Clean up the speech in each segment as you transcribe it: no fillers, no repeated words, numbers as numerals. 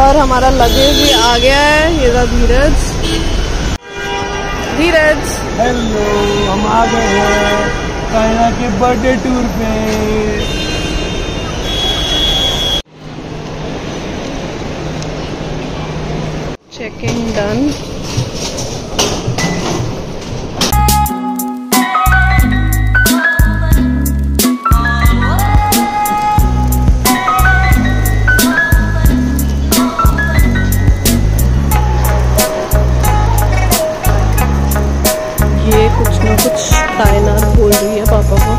और हमारा लगेज भी आ गया है। ये रहा धीरज। धीरज हेलो, हम आ गए हैं कायना के बर्थडे टूर पे। Checking done. ये कुछ ना कुछ कायनात बोल रही है पापा को।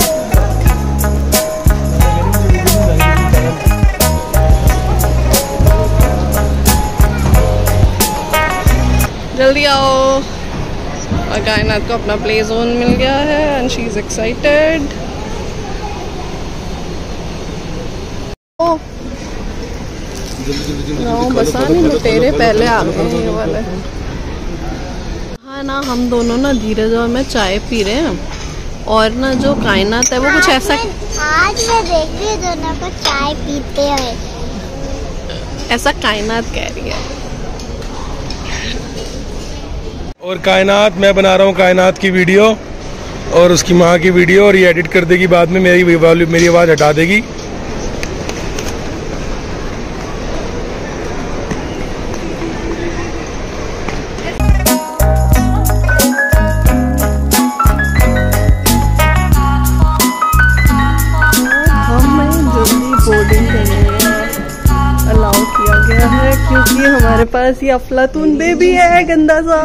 जल्दी आओ। और कायनात को अपना प्ले जोन मिल गया है एंड शी इज एक्साइटेड। बसा नहीं लुटेरे पहले आ गए ये वाले। हाँ ना, हम दोनों ना धीरज और मैं चाय पी रहे हैं और ना जो कायनात है वो कुछ ऐसा। आज मैं देख रही हूँ दोनों को चाय पीते हुए। ऐसा कायनात कह रही है। और कायनात, मैं बना रहा हूँ कायनात की वीडियो और उसकी माँ की वीडियो, और ये एडिट कर देगी बाद में, मेरी आवाज़ हटा देगी। अलाउ किया गया है क्योंकि हमारे पास ये अफलातून बेबी है गंदा सा।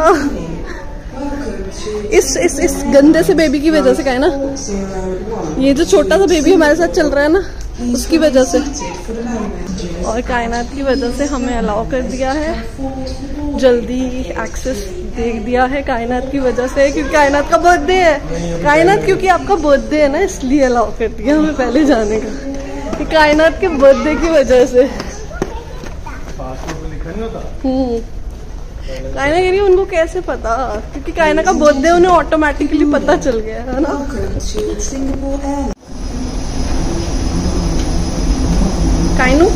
इस गंदे से बेबी की वजह से क्या है ना, ये जो छोटा सा बेबी हमारे साथ चल रहा है ना, उसकी वजह से और कायनात की वजह से हमें अलाउ कर दिया है, जल्दी एक्सेस दे दिया है कायनात की वजह से, क्योंकि कायनात का बर्थडे है। कायनात क्योंकि आपका बर्थडे है ना, इसलिए अलाउ कर दिया हमें पहले जाने का, कि कायनात के बर्थडे की वजह से। कायना कह रही है उनको कैसे पता, क्योंकि कायना का बर्थडे उन्हें ऑटोमेटिकली पता चल गया है ना। कायनू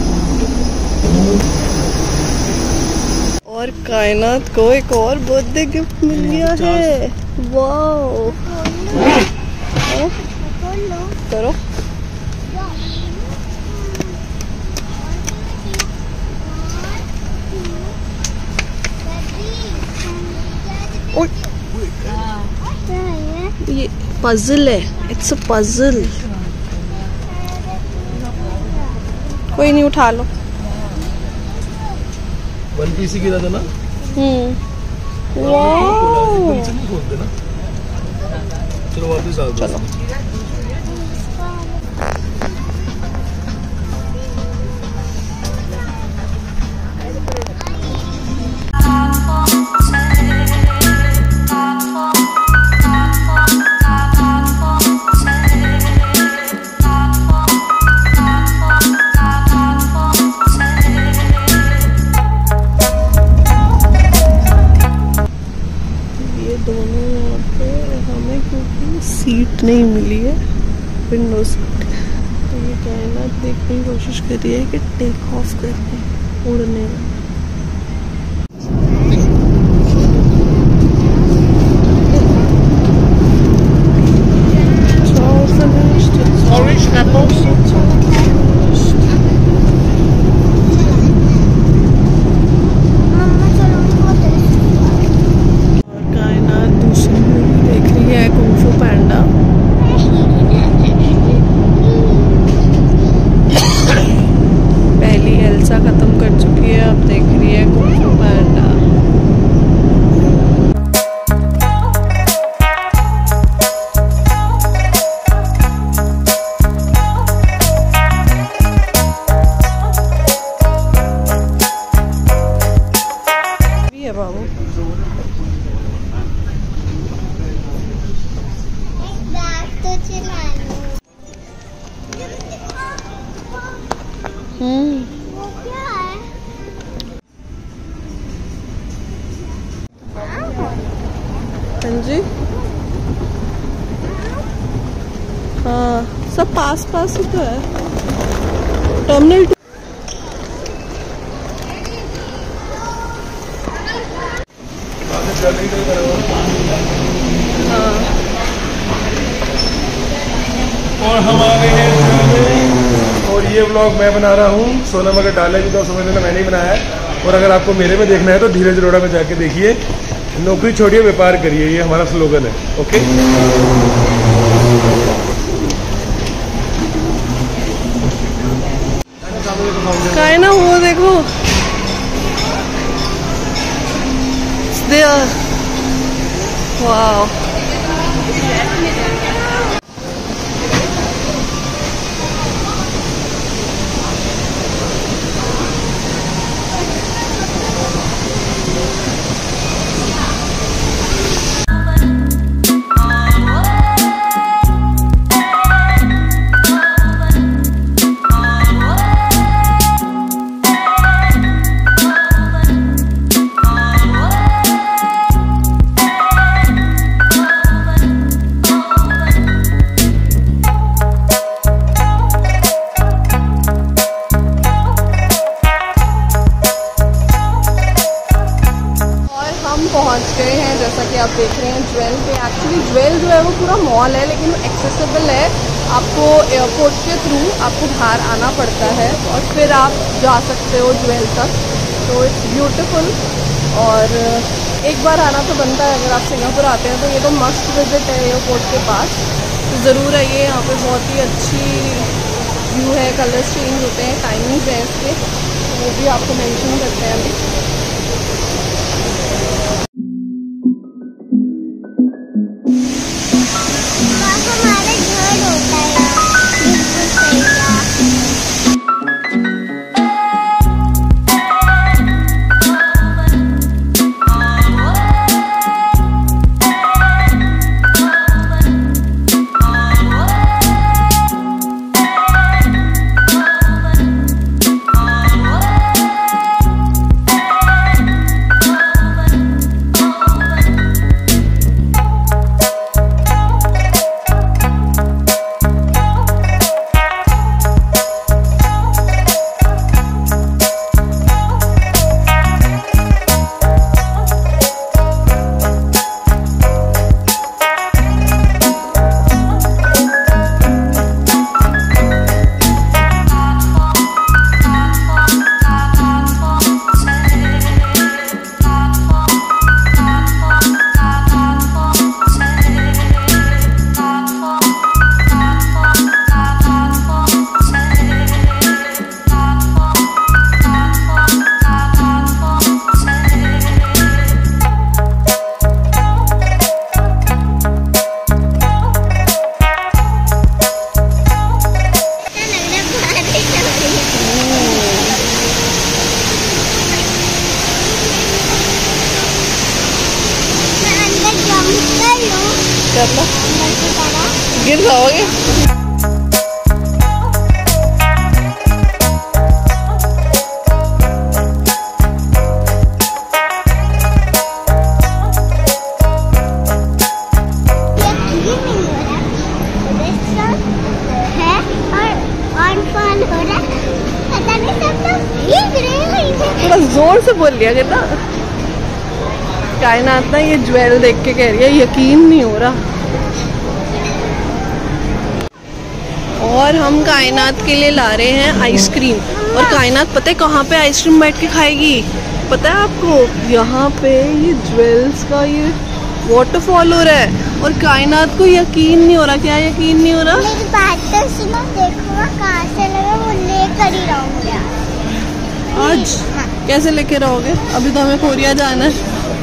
और कायनात को एक और बर्थडे गिफ्ट मिल गया है। वाओ, करो। ये पजल है, इट्स अ पजल। कोई नहीं, उठा लो। वन पीस ही गिरा था ना। वाओ, चलो वापस आ जाओ। सीट नहीं मिली है, विंडो सीट, तो ये कायनात देखने की कोशिश कर रही है कि टेक ऑफ करके उड़ने में। खत्म कर चुकी है, अब देख रही है कुंग फू पांडा। है बाबू, जी हाँ, सब पास पास ही तो है। टर्मिनल और हम आ गए हैं जून में और ये व्लॉग मैं बना रहा हूँ। सोनम अगर डाले भी तो समझ लेना मैंने ही बनाया है। और अगर आपको मेरे में देखना है तो धीरज अरोड़ा में जाके देखिए। नौकरी छोड़िए व्यापार करिए, ये हमारा स्लोगन है। ओके क्या है ना वो देखो वाह। पहुंच गए हैं, जैसा कि आप देख रहे हैं ज्वेल पे। एक्चुअली ज्वेल जो है वो पूरा मॉल है, लेकिन एक्सेसिबल है। आपको एयरपोर्ट के थ्रू आपको बाहर आना पड़ता है और फिर आप जा सकते हो ज्वेल तक। तो इट्स ब्यूटीफुल और एक बार आना तो बनता है। अगर आप सिंगापुर आते हैं तो ये तो मस्ट विजिट है एयरपोर्ट के पास, तो ज़रूर आइए। यहाँ पे बहुत ही अच्छी व्यू है, कलर्स चेंज होते हैं, टाइमिंग्स हैं इसके, वो भी आपको मेंशन करते हैं अभी। गिर जाओगे। थोड़ा जोर से बोल लिया ना। कायनात ना ये ज्वेल देख के कह रही है यकीन नहीं हो रहा। और हम कायनात के लिए ला रहे हैं आइसक्रीम। और कायनात पता है कहाँ पे आइसक्रीम बैठ के खाएगी? पता है आपको? यहाँ पे ये ज्वेल्स का ये वाटरफॉल हो रहा है और कायनात को यकीन नहीं हो रहा। क्या यकीन नहीं हो रहा? मेरी बात तो सुनो, देखो कहाँ से लगा, वो लेकर ही रहूंगी आज। हाँ। कैसे लेके रहोगे? अभी तो हमें कोरिया जाना है।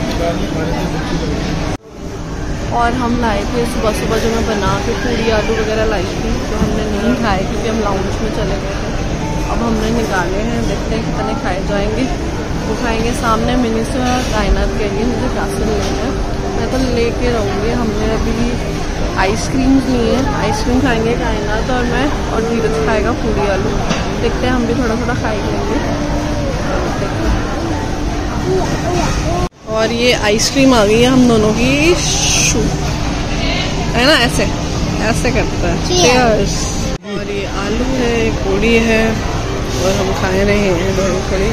और हम लाए थे सुबह सुबह जो मैं बना के पूरी आलू वगैरह लाई थी, तो हमने नहीं खाए क्योंकि हम लाउंज में चले गए थे। अब हमने निकाले हैं, देखते हैं कितने खाए जाएंगे। वो खाएंगे सामने। मिनी से कायनात के लिए मुझे कैसे लेना है, मैं तो लेके रहूँगी। हमने अभी आइसक्रीम ली है, आइसक्रीम खाएंगे कायनात और मैं, और धीरज खाएगा पूरी आलू। देखते हैं हम भी थोड़ा थोड़ा खाई लेंगे। और ये आइसक्रीम आ गई है हम दोनों की, है ना? ऐसे ऐसे करता है। चीयर्स। और ये आलू है, पूड़ी है और हम खा रहे हैं बड़ी खड़ी।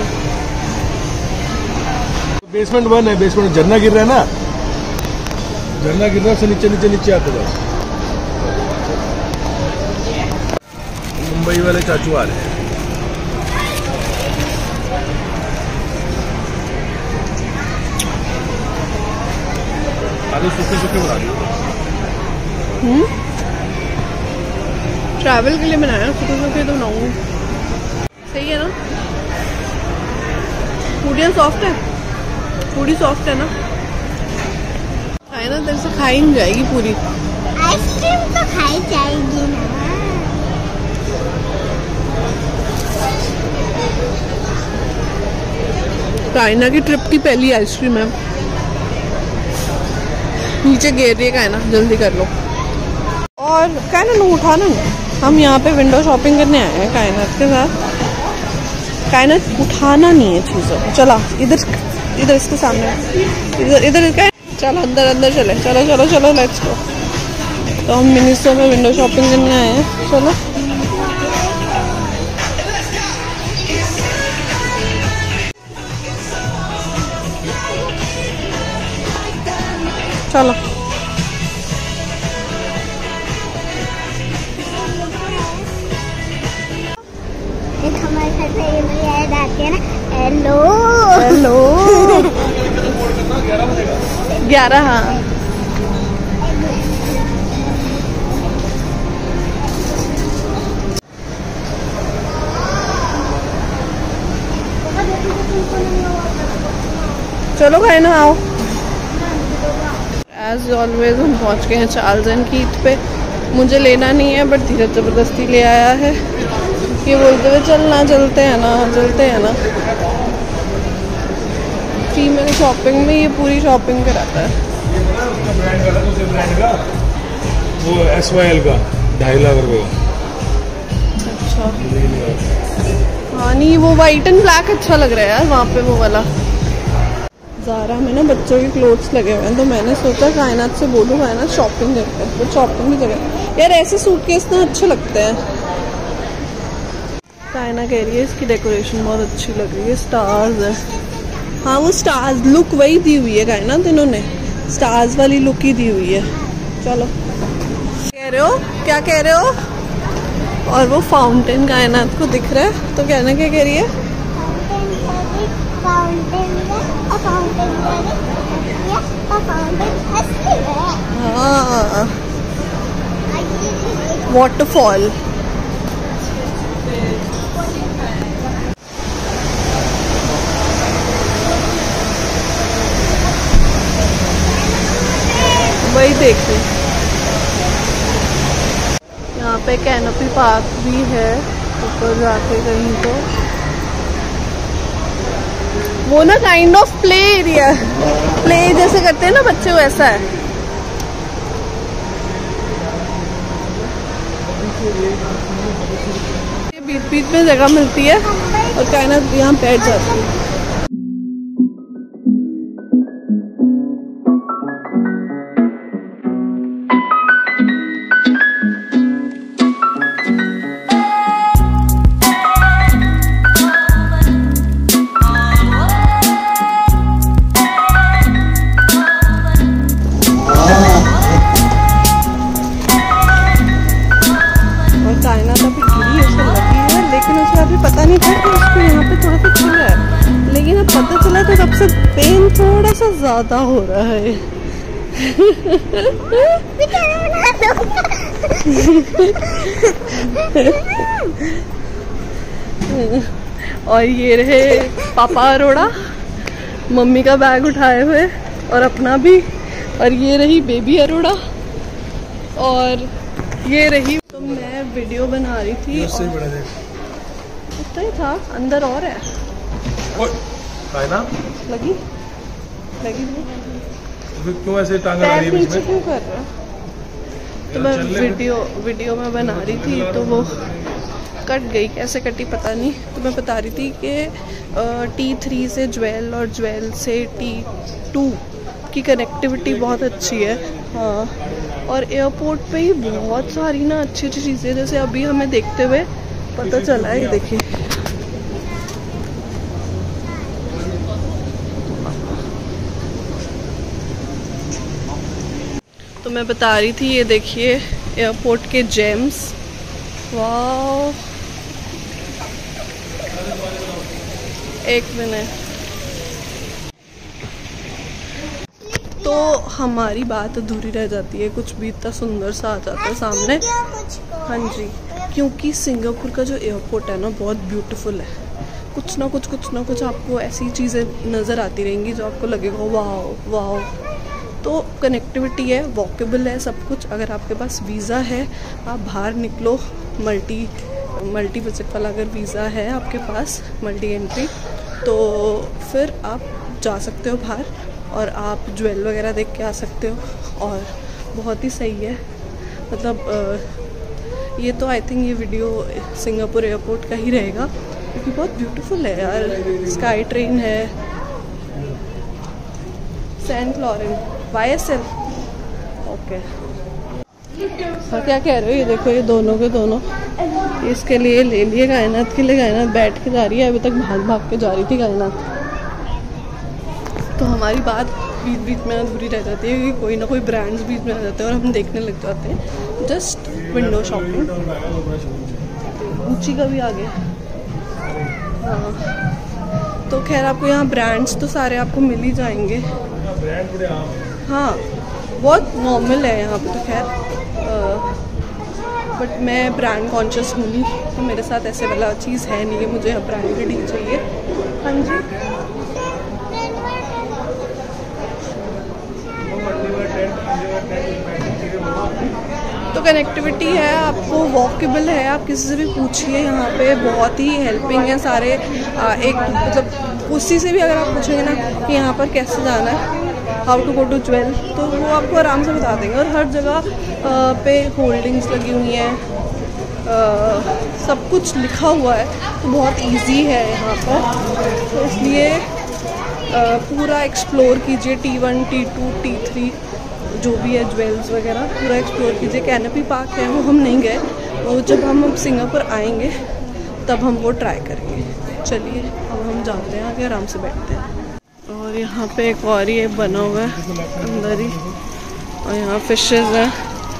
बेसमेंट 1 है, बेसमेंट झरना गिर रहा है ना, झरना गिर रहा है, नीचे नीचे नीचे आते जाओ। वाले चाचू आ रहे हैं। आलू सूखे सूखे बना दिए। ट्रैवल के लिए बनाया, सूखे सूखे तो बनाऊंगी। सही है ना? पूड़ियाँ सॉफ्ट है, पूरी सॉफ्ट है ना? खाए ना, तेरे से खाई नहीं जाएगी पूरी। आइसक्रीम तो खाई जाएगी ना। कायना की ट्रिप की पहली आइसक्रीम है। नीचे गिर रही है कायना, जल्दी कर लो। और कायना नो उठाना नहीं, हम यहाँ पे विंडो शॉपिंग करने आए हैं कायनात के साथ। कायनात उठाना नहीं है चीज़ों को। चला इधर इधर इसके सामने, इधर इधर का। चल अंदर अंदर चले, चलो चलो चलो लेट्स गो। तो हम मिनिस्टो में विंडो शॉपिंग करने आए हैं। चलो चलो। एक हमारे घर पे ये याद आती है ना, हेलो हेलो 11। हाँ चलो भाई ना आओ। एज ऑलवेज हम पहुंच गए हैं चार्ल्स एंड कीथ पे। मुझे लेना नहीं है बट धीरज ज़बरदस्ती ले आया है। ये बोलते हुए चलना, चलते हैं ना, चलते हैं ना। फीमेल शॉपिंग में ये पूरी शॉपिंग कराता है। ब्रांड का वो SYL का 2.5 लाख रुपए का। अच्छा हाँ, नहीं वो वाइट एंड ब्लैक अच्छा लग रहा है यार वहाँ पे वो वाला। ज़ारा में ना बच्चों के क्लोथ्स लगे हुए हैं, तो मैंने सोचा कायनात से बोलूँ कायनात शॉपिंग करते हैं। तो शॉपिंग भी जगह यार, ऐसे सूटकेस ना अच्छे लगते हैं। कायना कह रही है इसकी डेकोरेशन बहुत अच्छी लग रही है, स्टार्स है। हाँ वो स्टार्स लुक वही दी हुई है कायनात, इन्होंने स्टार्स वाली लुक ही दी हुई है। चलो कह रहे हो, क्या कह रहे हो? और वो फाउंटेन कायनात को दिख रहा है, तो कहना क्या कह रही है? हाँ वाटरफॉल। वही देखते। यहाँ पे कैनोपी पार्क भी है ऊपर जाके कहीं। तो वो ना kind of play area, play जैसे करते हैं ना बच्चे, वैसा है। बीच बीच में जगह मिलती है और कायनात यहाँ बैठ जाती है। पता नहीं था कि उसको यहाँ पे थोड़ा सा चल रहा है, लेकिन अब पता चला तो तब से पेन थोड़ा सा ज्यादा हो रहा है। और ये रहे पापा अरोड़ा मम्मी का बैग उठाए हुए और अपना भी, और ये रही बेबी अरोड़ा, और ये रही। तो मैं वीडियो बना रही थी, उतना ही था, अंदर और है। ना लगी लगी क्यों ऐसे टांग रही है बीच में? क्यों कर रहा है? तो मैं वीडियो में बना रही थी तो वो कट गई, कैसे कटी पता नहीं। तो मैं बता रही थी कि T3 से ज्वेल और ज्वेल से T2 की कनेक्टिविटी बहुत अच्छी है। हाँ, और एयरपोर्ट पे ही बहुत सारी ना अच्छी अच्छी चीज़ें, जैसे अभी हमें देखते हुए पता चला है। देखिए तो मैं बता रही थी, ये देखिए एयरपोर्ट के जेम्स। वाह एक मिनट। तो हमारी बात अधूरी रह जाती है, कुछ भी इतना सुंदर सा आ जाता है सामने। हाँ जी, क्योंकि सिंगापुर का जो एयरपोर्ट है ना बहुत ब्यूटीफुल है। कुछ ना कुछ आपको ऐसी चीज़ें नज़र आती रहेंगी जो आपको लगेगा वाह वाह। तो कनेक्टिविटी है, वॉकेबल है सब कुछ। अगर आपके पास वीज़ा है, आप बाहर निकलो, मल्टी विजिट वाला अगर वीज़ा है आपके पास, मल्टी एंट्री, तो फिर आप जा सकते हो बाहर और आप ज्वेल वगैरह देख के आ सकते हो। और बहुत ही सही है, मतलब ये तो आई थिंक ये वीडियो सिंगापुर एयरपोर्ट का ही रहेगा क्योंकि बहुत ब्यूटीफुल है यार। स्काई ट्रेन है, सेंट लॉरेंस YSL। ओके, और क्या कह रहे हो? ये देखो, ये दोनों के दोनों इसके लिए ले लिए, कायनात के लिए। कायनात बैठ के जा रही है, अभी तक भाग के जा रही थी कायनात। तो हमारी बात बीच में अधूरी रह जाती है क्योंकि कोई ना कोई ब्रांड्स बीच में आ जाते हैं और हम देखने लग जाते हैं। Just window shopping. ऊंची का भी आ गया। हाँ, तो खैर आपको यहाँ ब्रांड्स तो सारे आपको मिल ही जाएंगे। हाँ, बहुत नॉर्मल है यहाँ पे तो खैर। बट मैं ब्रांड कॉन्शियस हूँ नहीं, तो मेरे साथ ऐसे वाला चीज़ है नहीं कि मुझे ब्रांडेड ही चाहिए। हाँ जी, तो कनेक्टिविटी है, आपको वॉकेबल है, आप किसी से भी पूछिए, यहाँ पे बहुत ही हेल्पिंग है सारे। एक मतलब उसी से भी अगर आप पूछेंगे ना कि यहाँ पर कैसे जाना है, how to go to Jewel, तो वो आपको आराम से बता देंगे। और हर जगह पे होल्डिंग्स लगी हुई हैं, सब कुछ लिखा हुआ है, तो बहुत इजी है यहाँ पर। तो इसलिए पूरा एक्सप्लोर कीजिए, T1 T2 T3 जो भी है ज्वेल्स वगैरह पूरा एक्सप्लोर कीजिए। कैनोपी पार्क है, वो हम नहीं गए, वो जब हम सिंगापुर आएंगे तब हम वो ट्राई करेंगे। चलिए अब हम जाते हैं आगे, आराम से बैठते हैं। और यहाँ पे एक और ही बना हुआ है अंदर ही, और यहाँ फिशेज हैं।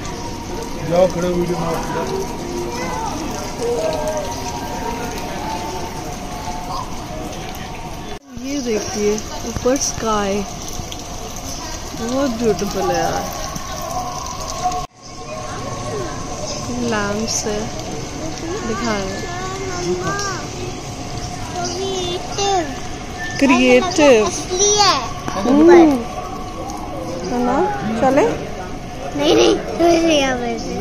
ये देखिए ऊपर स्काई, बहुत ब्यूटीफुल है यार। लैम्प्स है, दिखा रहे क्रिएटिव है ना। चले नहीं वैसे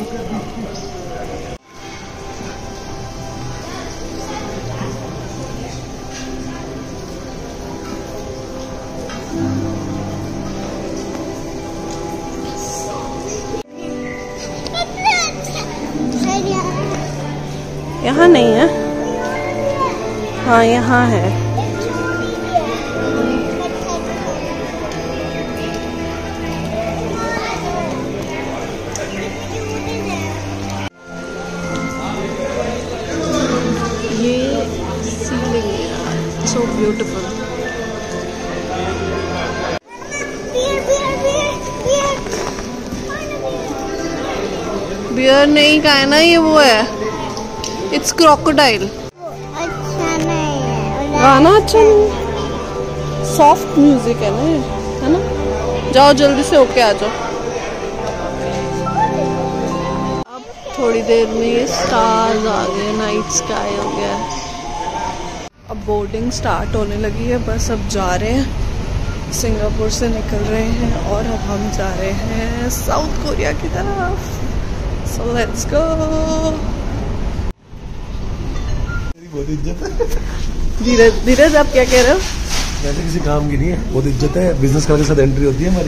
यहाँ नहीं है। हाँ यहाँ है। ये सीलिंग है, सो ब्यूटीफुल। बियर नहीं का है ना, ये वो है, इट्स क्रोकोडाइल। अच्छा नहीं है गाना अच्छा नहीं, सॉफ्ट म्यूजिक है ना, है ना। जाओ जल्दी से होके आ जाओ। अब थोड़ी देर में ये स्टार्स आ गए, नाइट स्काई हो गया। अब बोर्डिंग स्टार्ट होने लगी है, बस अब जा रहे हैं, सिंगापुर से निकल रहे हैं और अब हम जा रहे हैं साउथ कोरिया की तरफ। So let's go. धीरज आप क्या कह रहे हो? वैसे किसी काम की नहीं है, बहुत इज्जत है, बिजनेस कार्ड के साथ एंट्री होती है हमारी।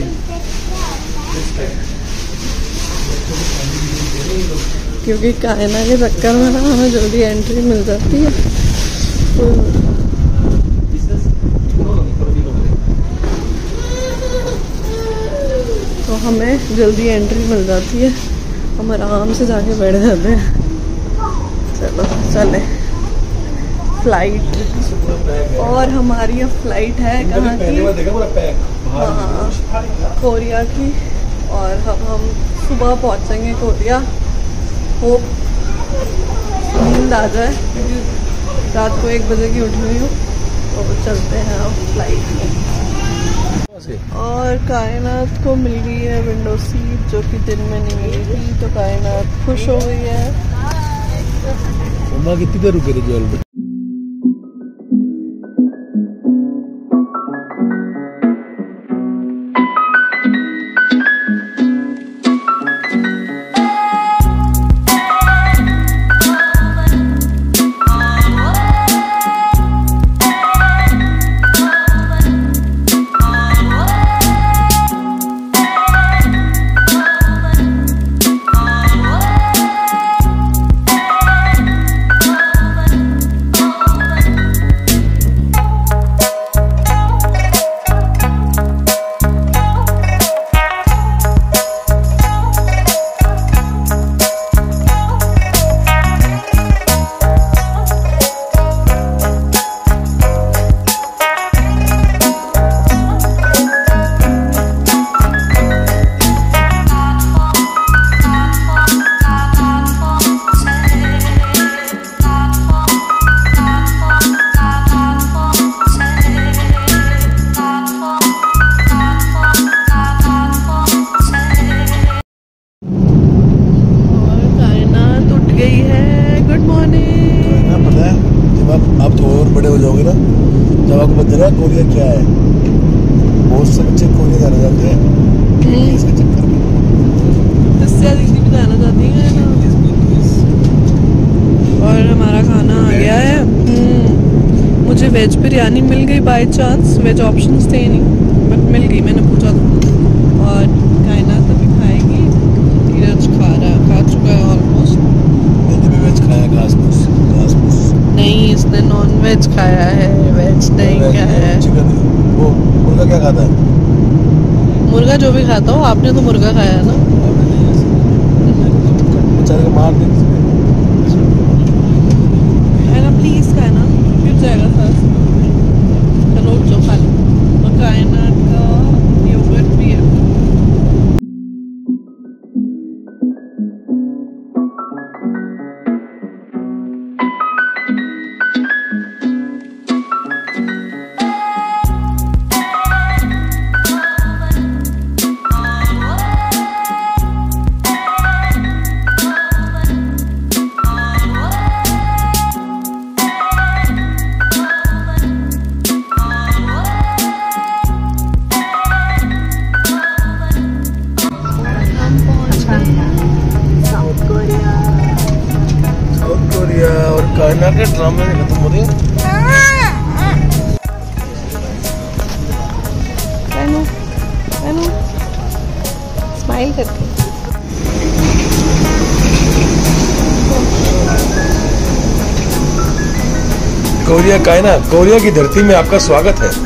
क्योंकि कायना के चक्कर में ना हमें जल्दी एंट्री मिल जाती है, तो हमें जल्दी एंट्री मिल जाती है, हम आराम से जाके बैठ जाते हैं। चलो चले फ्लाइट, और हमारी अब फ्लाइट है कहाँ की? हाँ, कोरिया की। और हम सुबह पहुँचेंगे कोरिया। होप नींद आ जाए क्योंकि रात को 1 बजे की उठी हुई हूँ, तो चलते हैं अब फ्लाइट में। और कायनात को मिल गई है विंडो सीट, जो कि दिन में नहीं मिली थी, तो कायनात खुश हो गई है। कितनी देर रुके थे जेल में? कोरिया क्या है? बहुत से बच्चे कोरिया जाना चाहते हैं इसके चक्कर में। इससे दीदी भी जाना चाहती है ना। और हमारा खाना आ गया है। मुझे वेज बिरयानी मिल गई बाय चांस, वेज ऑप्शंस थे नहीं बट मिल गई, मैंने पूछा था। और कायनात अभी खाएगी, धीरज खा चुका है ऑलमोस्ट। मैंने भी वेज खाया, घास फूस नहीं, इसने नॉन वेज खाया है, वेज नहीं खाया है। वो मुर्गा क्या खाता है? मुर्गा जो भी खाता हो, आपने तो मुर्गा खाया है ना। बेचारे को मार दे प्लीज खाना, गिर जाएगा सर। चलो उठ जाओ खा लो। और कायनात का योगर्ट भी है। कायनात के ड्रामे खत्म हो रहे हैं। स्माइल करके। कोरिया कायनात, कोरिया की धरती में आपका स्वागत है।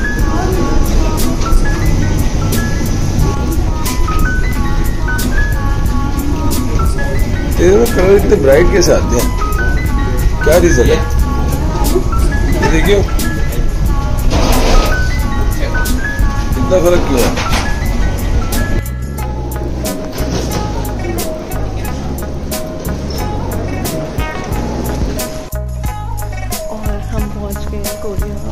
तेरे में कलर कितने ब्राइट कैसे आते हैं? क्या रीजन है? देखियो कितना फर्क क्यों है? और हम पहुंच गए हैं कोरिया।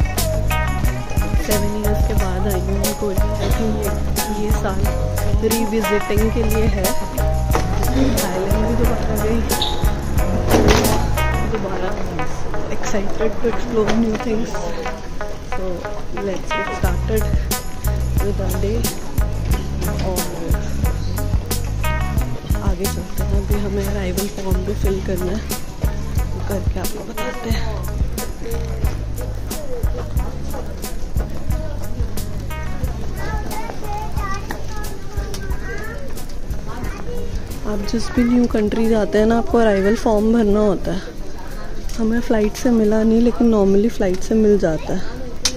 7 इयर्स के बाद आई हूँ कोरिया। आई थिंक ये साल रिविजिटिंग के लिए है। थाईलैंड भी दोबारा गई, दोबारा excited to explore new things. So let's get started with our day और आगे चलते हैं। अभी हमें अराइवल फॉर्म भी फिल करना है, तो करके आपको बताते हैं। आप जिस भी न्यू कंट्री जाते हैं ना, आपको अराइवल फॉर्म भरना होता है। हमें फ़्लाइट से मिला नहीं, लेकिन नॉर्मली फ़्लाइट से मिल जाता है।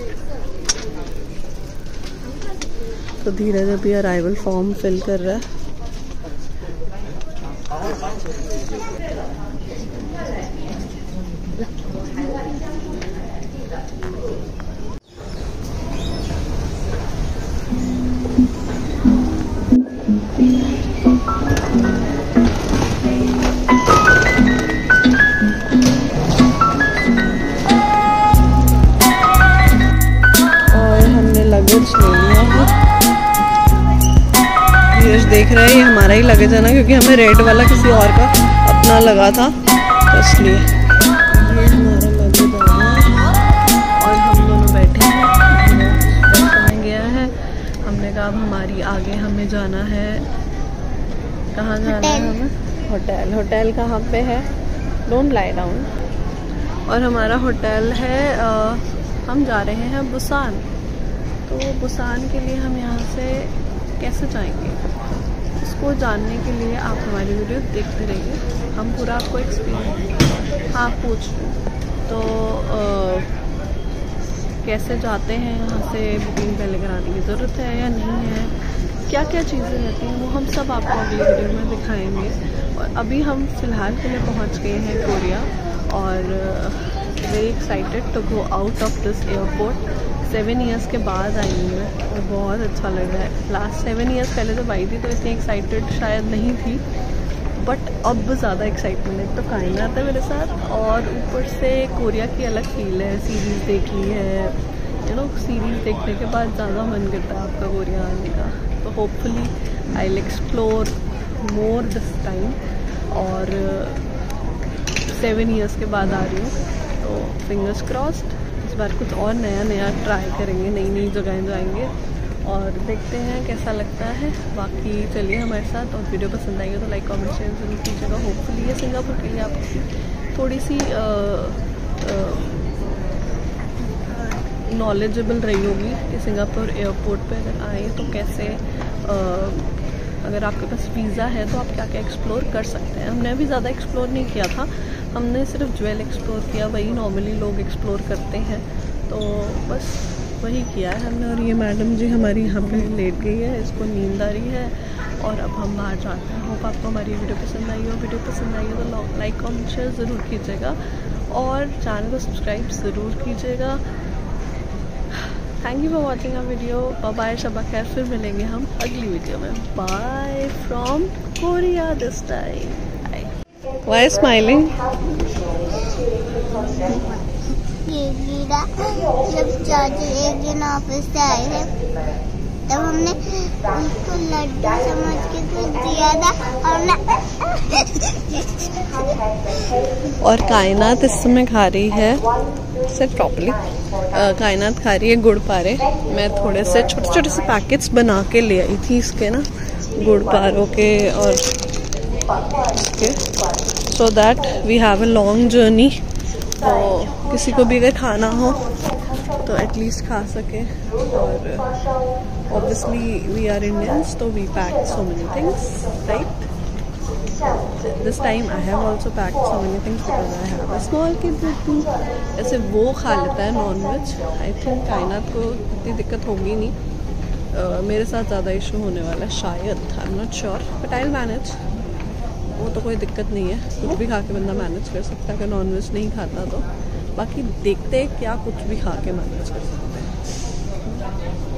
तो धीरज अभी अराइवल फॉर्म फिल कर रहा है। रहा है ये हमारा ही लगेज है ना, क्योंकि हमें रेड वाला किसी और का अपना लगा था, तो इसलिए ये हमारा लगेज है। और हम दोनों बैठे हैं, गया है। हमने कहा अब हमारी आगे हमें जाना है, कहाँ जाना है हमें? होटल। होटल कहाँ पे है? Don't lie down. और हमारा होटल है, हम जा रहे हैं बुसान। तो बुसान के लिए हम यहाँ से कैसे जाएंगे, उसको जानने के लिए आप हमारी वीडियो देखते रहिए, हम पूरा आपको एक्सप्लेन। हाँ पूछ तो कैसे जाते हैं यहाँ से, बुकिंग पहले कराने की ज़रूरत है या नहीं है, क्या क्या चीज़ें रहती हैं, वो हम सब आपको अगली वीडियो में दिखाएंगे। और अभी हम फ़िलहाल के लिए पहुँच गए हैं कोरिया, और very excited to go out of this airport. 7 years के बाद आई हूँ मैं और बहुत अच्छा लग रहा है। लास्ट 7 ईयर्स पहले जब आई थी तो इतनी एक्साइटेड शायद नहीं थी, बट अब ज़्यादा एक्साइटमेंट है। तो कायनात है मेरे साथ, और ऊपर से कोरिया की अलग फील है। सीरीज़ देख ली है, यू नो, सीरीज़ देखने के बाद ज़्यादा मन करता है आपका कोरिया आने का। तो hopefully I will explore more this time, और 7 ईयर्स के बाद आ रही हूँ, तो फिंगर्स क्रॉस्ड इस बार कुछ और नया ट्राई करेंगे, नई नई जगहें जाएंगे और देखते हैं कैसा लगता है। बाकी चलिए हमारे साथ, और वीडियो पसंद आई हो तो लाइक कमेंट शेयर जरूर कीजिएगा। होपफुली ये सिंगापुर के लिए आपकी थोड़ी सी नॉलेजेबल रही होगी कि सिंगापुर एयरपोर्ट पे अगर आए तो कैसे, अगर आपके पास वीज़ा है तो आप क्या क्या एक्सप्लोर कर सकते हैं। हमने अभी ज़्यादा एक्सप्लोर नहीं किया था, हमने सिर्फ ज्वेल एक्सप्लोर किया, वही नॉर्मली लोग एक्सप्लोर करते हैं, तो बस वही किया है हमने। और ये मैडम जी हमारी यहाँ पे लेट गई है, इसको नींद आ रही है, और अब हम बाहर जाते हैं। होप आपको हमारी वीडियो पसंद आई हो। वीडियो पसंद आई हो तो लाइक कमेंट शेयर ज़रूर कीजिएगा, और चैनल को सब्सक्राइब ज़रूर कीजिएगा। Thank you for watching our video. Bye, शबा खैर, फिर मिलेंगे हम अगली वीडियो में। Bye from Korea this time. Why smiling? जब चाची एक दिन ऑफिस से आए थे तब हमने उनको लड्डू समझ के कुछ दिया था, और कायनात इस समय खा रही है, सिर्फ प्रॉपर्ली कायनात खा रही है गुड़ पारे। मैं थोड़े से छोटे छोटे से पैकेट्स बना के ले आई थी इसके ना, गुड़ पारों के, और इसके, so that we have a long journey. तो किसी को भी अगर खाना हो तो एटलीस्ट खा सके। और ऑब्वियसली वी आर इंडियंस, तो we pack so many things, right? This time I have also packed so many things because I have a small kid with me. ऐसे वो खा लेता है नॉन वेज। आई थिंक कायनात को इतनी दिक्कत होगी नहीं, मेरे साथ ज़्यादा इशू होने वाला है शायद, I am not sure, but I will manage. वो तो कोई दिक्कत नहीं है, कुछ भी खा के बंदा मैनेज कर सकता है अगर नॉनवेज नहीं खाता तो। बाकी देखते हैं क्या कुछ भी खा के मैनेज कर सकते हैं।